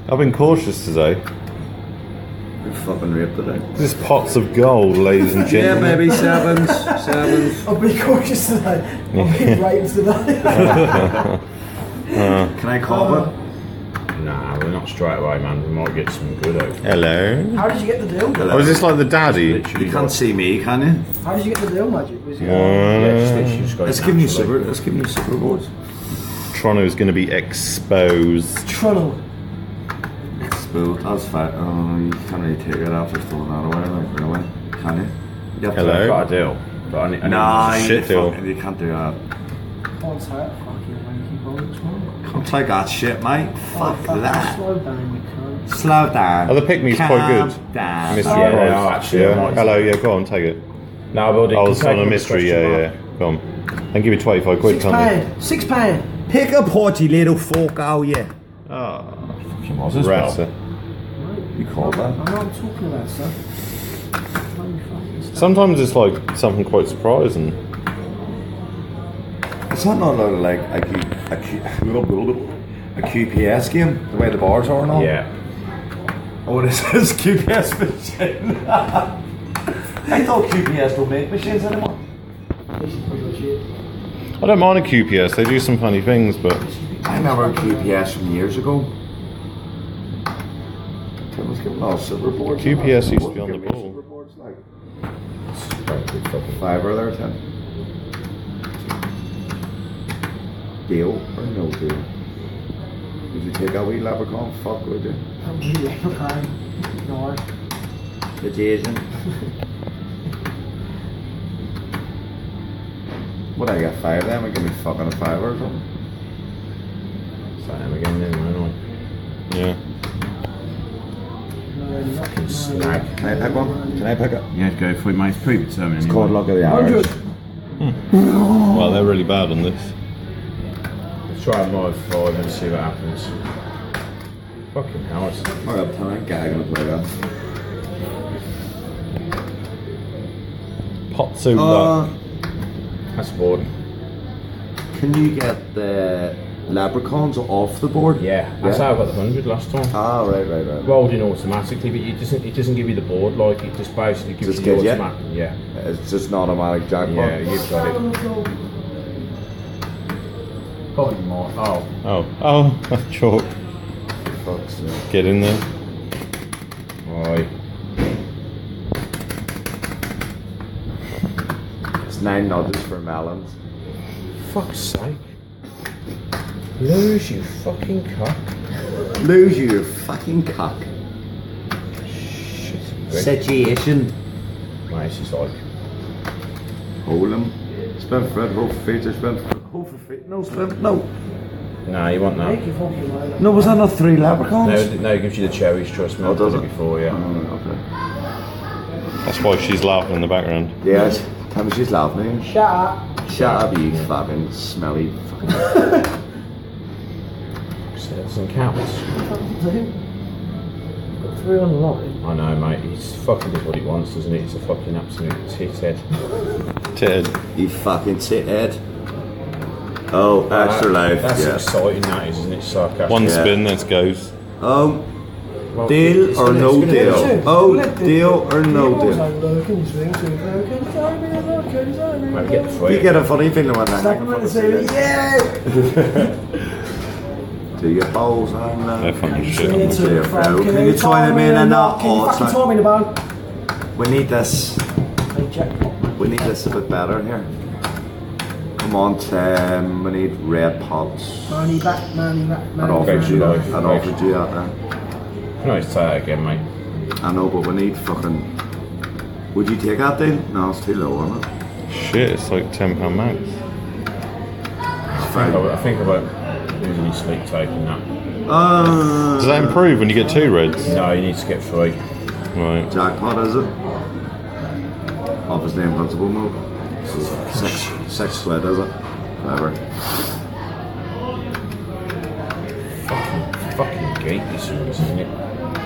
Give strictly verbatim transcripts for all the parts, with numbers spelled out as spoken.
I've been cautious today. You're fucking raped today. This is pots of gold, ladies and Yeah, gentlemen. baby, sevens, sevens. I'll be cautious today. I'll be raped today. uh, Can I call it? Nah, we're not straight away, man. We might get some good out. Hello. How did you get the deal? Oh, is this like the daddy? You can't see me, can you? How did you get the deal, Magic? Was it, Yeah, just literally just got Let's it give me naturally. super. Let's give me super boards. Toronto's going to be exposed. Trunnel. Exposed. That's fine. Oh, you can't really take it after throwing that away, like, really. Can you? You have to- Hello? I've got a deal. But I need, I need Nah, Shit you, deal. fucking- you can't do that. Can't say it. Fucking wanky bollocks, man. Can't take that shit, mate. Oh, Fuck fucking that. Slow down, you cunt. Slow down. Oh, the pick-me's quite Calm good. down. Mystery Yeah, they prize. are actually, I Yeah. might- Hello, yeah, go on, take it. No, but I was on a mystery, yeah, yeah. Go on. And give me twenty-five quid, Six can't pound. Six pound. Pick up what you little fuck, oh yeah. you? Oh, Fucking was as rats. well. You call I that? know what I'm talking about, sir. No, you fucking stuff. Sometimes it's like something quite surprising. It's not not like a, Q, a, Q, a Q P S game, the way the bars are and all. Yeah. Oh, what is this? Q P S machine. I thought Q P S don't make machines anymore. This is pretty much it. I don't mind a Q P S, they do some funny things, but I remember a Q P S from years ago. Tim was giving all silver boards. Q P S used to be on the Give me ball. silver boards, like Fucking fiver there, Tim. Deal or no deal? Would you take a wee leprechaun? Fuck, would you? I'm really okay. No. It's Asian. What, I got five of them? I give me fucking a fiver or something? Same again then, right? yeah. No, not Fucking snag. Can I pick one? Can I pick it? Yeah, go for it, mate. It's predetermined. It's called Luck of the Hundred. Irish. Well, they're really bad on this. Let's try my five and see what happens. Fucking hell. It's Alright, tell me, guy gonna play that. Pots of Uh, luck. That's bored. can you get the leprechauns off the board? Yeah, that's how I got the hundred last time. Ah, right, right, right. Rolled in automatically, but it doesn't. It doesn't give you the board like it just basically gives Just you gives the you? automatic. Yeah, It's just an automatic jackpot. yeah, you've got it. Probably more. Oh, Oh, oh, chalk. Fuck's sake. Get in there. right. It's nine nudges for melons. Fuck's sake. Lose you fucking cock. Lose you, your fucking cock. Shit. Situation. Mate, this is like. Hold them. Spin for it, hold for feet, or spin for hold for feet. No, spin. No. Nah, you want that. Make you fucking load. No, was that not three leprechauns? No, no, it gives you the cherries. Trust me. Oh, I've does done it? it before, yeah. Oh, okay. That's why she's laughing in the background. Yes. Tell me she's laughing. Shut up. Shut up, you fucking smelly fucking. So it doesn't count. Got three on the line. I know, mate. He's fucking does what he wants, doesn't he? He's a fucking absolute tit head. Ted. You fucking sit head. Oh, extra life. That's Yeah. exciting, that is, isn't it? Sarcastic. One Yeah. spin, let's goes. Um, Well, deal it's or gonna- no it's gonna- deal? Two. Oh, Let the- deal or no He was deal? like, look, and swing, swing, look, and time, and look, and time, and Maybe look. get the free. You get a funny feeling when that. Stack them in the ceiling. Yeah! Do you get bowls on They're that? fucking Say shit. it to Yeah, the front. bro. Can Can you you time tie them me in in a and knot? not Can you all fucking time? tie me in a bow? We need this. Hey, jackpot. We need this a bit better here. Come on, Tim. We need red pots. Money back, money back, I'd money offered Thanks, you that. life. I'd offered you that there. Can I just say that again, mate? I know, but we need fucking. Would you take that then? No, it's too low, isn't it? Shit, it's like ten pound max. It's I think fine. about, I think about losing your sleep taking that. Uh, Does that improve when you get two reds? No, you need to get three. Right. Jackpot, is it? Obviously in principle mode. So six, six quid, is it? Whatever. Fucking, fucking gate this one, isn't it?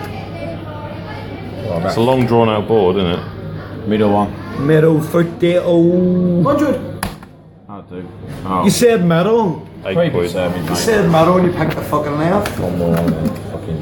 Oh, It's a long drawn out board, isn't it? middle one. Middle forty-oh. Hundred. I'll do. Oh, You said middle. Eight quid. predetermined, You mate. said middle and you picked the fucking left. One more on then. Fucking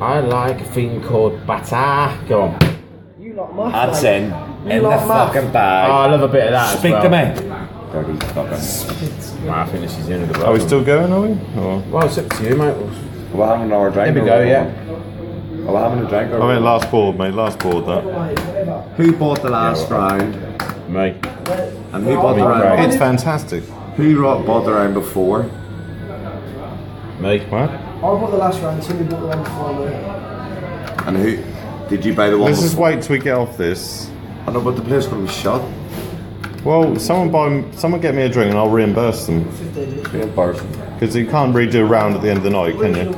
I like a thing called batter. Go on. You lot math. That's mate. in. You In the lot math. fucking Oh, bag. I love a bit of that. Speak as to well. me. Dirty fucking. Right, I think this is the end of the Are we bottle. still going, are we? Or? Well, it's up to you, mate. We're having another drink. Here we or go, what? yeah. Are we having a drink? Or I mean, what? last board, mate. Last board, that. Who bought the last round? Me. And who bought the Craig. round? It's fantastic. Who ro- bought the round before? Me. What? I bought the last round, Timmy bought the one before me. And who? Did you buy the one Let's just before? wait till we get off this. I know, but the place going to be shut. Well, someone buy, someone get me a drink and I'll reimburse them. fifteen minutes. In person. Because you can't redo a round at the end of the night, can you?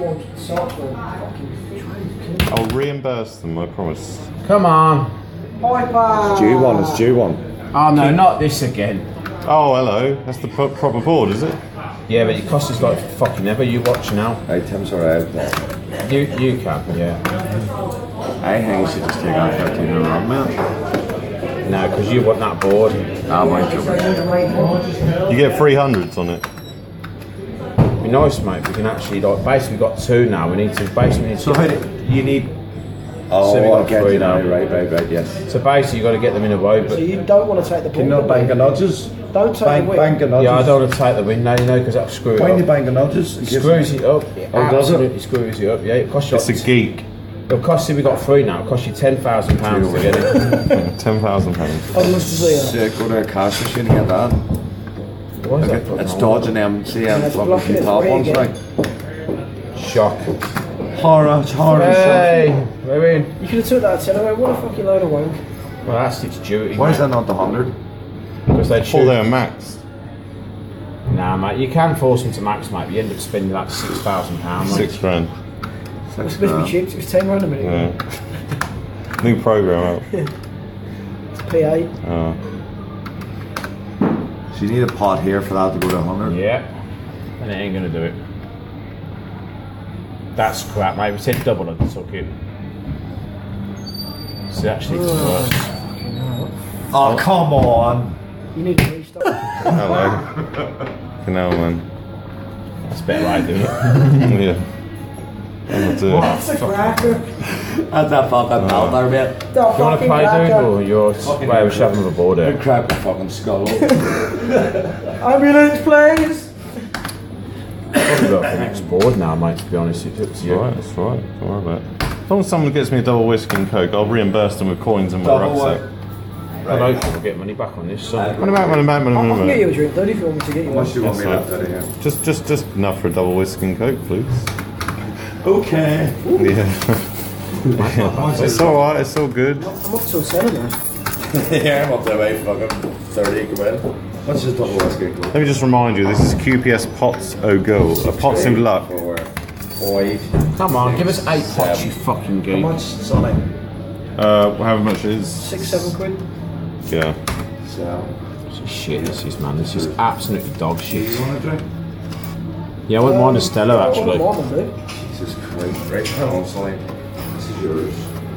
I'll reimburse them, I promise. Come on. Piper! Due one. It's due one. Oh no, not this again. Oh, hello. That's the pro- proper board, is it? Yeah, but it costs us like fucking ever. You watch now. Hey, Tim's alright. You you can, yeah. I think you should just take out fifteen and run, man. No, because you want that board. I might do. You get three hundreds on it. Be nice, mate. We can actually like basically got two now. We need to basically need to. So how do you need? So we Oh, got I get three you now. now. Right, right, right. Yes. So basically, you got to get them in a row. So But you don't want to take the ball. Can you not bank a nudges? Don't take Bank, the win. bank a nudges. yeah, I don't want to take the win now, you know, because that'll screw it Why do you up. bank a nudges? It screws it up. It Oh, does it? absolutely screws it up. Yeah, it costs you. It's a geek. It'll cost you. We got three now. It costs you ten thousand pounds to get it. ten thousand pounds. How much to see Sick, go to a cash machine and get that. Why is that It's fucking on? dodging them, see them it's fucking blocking it top free ones, again. right? Shock. Horror, it's horror. Hey, we're in. You could have took that ten away. What a fucking load of wank. Well, that's its duty. Why is that not the hundred? Because they Oh, choose. they're maxed. Nah, mate, you can force them to max, mate, but you end up spending like six thousand pounds. Six grand. It's supposed to be cheap. It was ten rand a minute. Yeah. New program out. It's P eight. Oh. So you need a pot here for that to go to a hundred. Yeah, and it ain't gonna do it. That's crap, mate. We said double, I took it. So actually, it's worse. Oh, come on. You need to restart. Hello. Canal man. That's a better way of doing it. Yeah. I'm do it. That's a cracker. That's a fucking mouth there, mate. The Do you want to fucking play, dude, cracker. or you're way of shoving with a board Good here? crack the fucking skull. Ambulance, please. Probably got the next board now, mate, to be honest. It's up to you. Alright, that's alright. Don't worry about it. As long as someone gets me a double whiskey and coke, I'll reimburse them with coins and my Double rucksack. I don't think we'll get money back on this, so. Money back, money back, money I can get you back. a drink, though, if you want me to get you How much one. do you want me Yes, left out of here? Just, just, just enough for a double whiskey and coke, please. Okay. Yeah. It's alright, it's all good. I'm up to a seven now. Yeah, I'm up to about fucking thirty quid. What's this double whiskey? Let me just remind you, this is Q P S Pots O Go, a Pots of Luck. Four, five. Come on, give us eight pots, Seven. you fucking How geek. much, Sonny? Uh, however much it is. Six, seven quid. Yeah. So, This is shit, this is, man. This is absolutely dog do shit. you want a drink? Yeah, I wouldn't mind a Stella, I actually. wouldn't mind them, Jesus Christ. Right, hang on, Sonny. This is yours.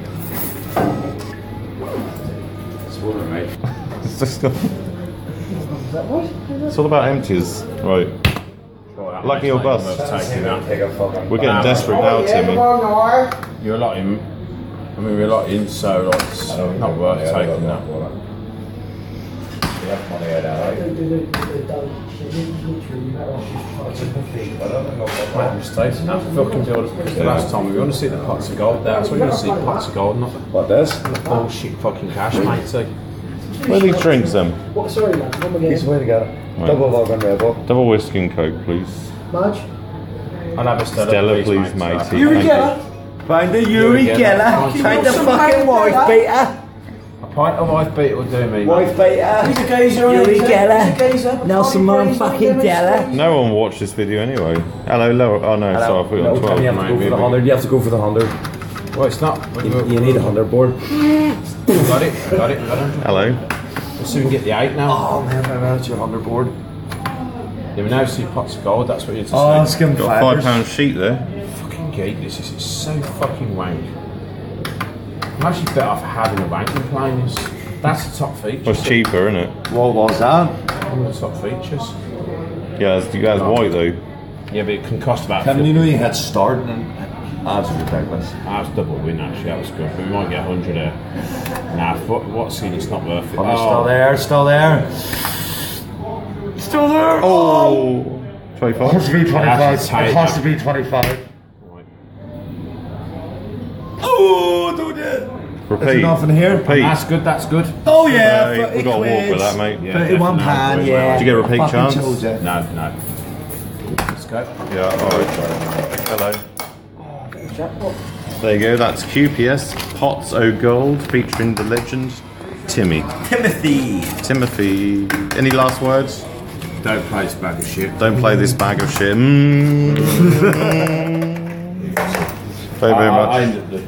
It's water, mate. It's just got- dude. Is that what? it's all about empties. Right. Lucky or bust. Take a fucking. We're getting Wow. desperate now, Timmy. You're a lot in. I mean, we're a lot in, so like, it's not worth taking that. You have money out of They do the- they don't. They literally better off just trying to- Make mistakes. Now fucking do it. Because the last time we want to see the pots of gold there. That's what you want to see, pots of gold, not the What this? bullshit fucking cash, mate. So, Where do these drinks then? What? Sorry, man. Come He's again. way to go. Right. Double Vulcan Red Bull. Double whiskey and coke, please. Marge? I'll have a Stella, Stella, please, mate. matey. So- Yuri Thank Geller? Find the Yuri Yuri Geller. Geller. Find the Some fucking Yuri wife Geller. beater. A pint of wife beater will do me, mate. Wife He's beater. a geezer. Yuri he's a- Geller. he's a geezer. Nelson Fucking motherfucking geezer. Geller. No one watched this video anyway. Hello, Laura. Oh no, sorry, I put it No, on you twelve. have to go for the hundred. You have to go for the hundred. Well, it's not. You, you need a hundred board. Got it, got it, got it. Hello. We'll soon get the eight now. Oh man, man, that's your hundred board. Yeah, we now see pots of gold, that's what you're to Oh, see. skim Got a five pound sheet there. Fucking geek, this is it's so fucking wank. I'm actually better off having a wanking plane. This. That's the top feature. Well, it's cheaper, isn't it? What was that? One of the top features. Yeah, it's, you guys white though. Yeah, but it can cost about Kevin, fifty. you know you had start and Odds are ridiculous. That was double win actually, that was good. But we might get one hundred there. Nah, what, what's in it's not worth it. Oh, it's still there, still there. Still there. Oh, It has twenty-five. to be twenty-five. That's tight, It has to man. be twenty-five. Right. Oh, don't it. Repeat. enough in here. Repeat. That's good, that's good. Oh yeah, Hey, we got a walk with that, mate. Yeah, thirty-one definitely. pound, yeah. Did you get a repeat Fucking chance? told ya. No, no. Let's go. Yeah, alright. Hello. There you go, that's Q P S Pots O Gold featuring the legend Timmy. Timothy. Timothy. Any last words? Don't play this bag of shit. Don't play this bag of shit. Mm. Very, very I- I much. ended the